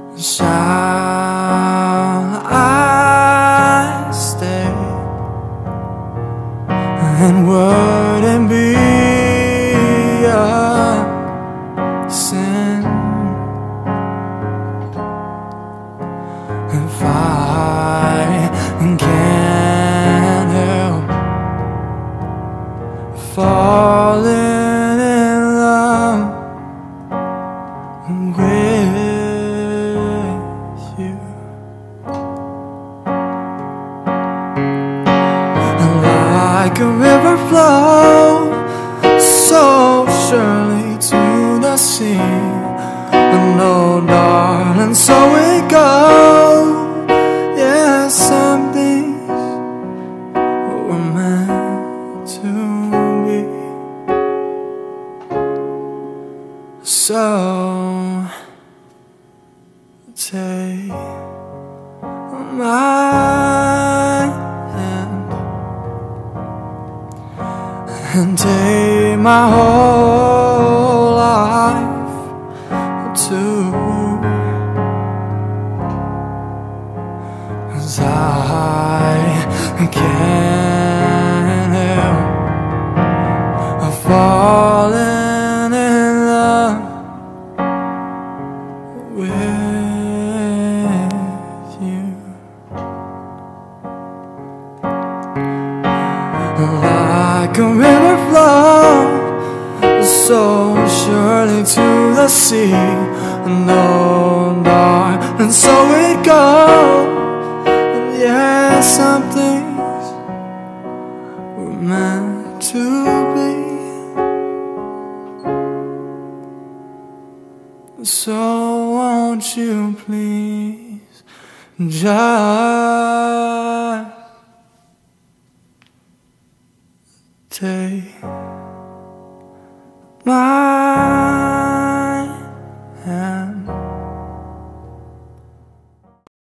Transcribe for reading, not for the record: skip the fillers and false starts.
Shall I stay? And would it be a sin if I can't help falling in love with you? Like a river flows so surely to the sea, and oh darling, so it goes. Yeah, some things were meant to be. So take my hand and take my whole life too, 'cause I can't help falling in love with you. Like a river flows so surely to the sea, and oh darling, so it goes. And yeah, some things were meant to be. So won't you please just take my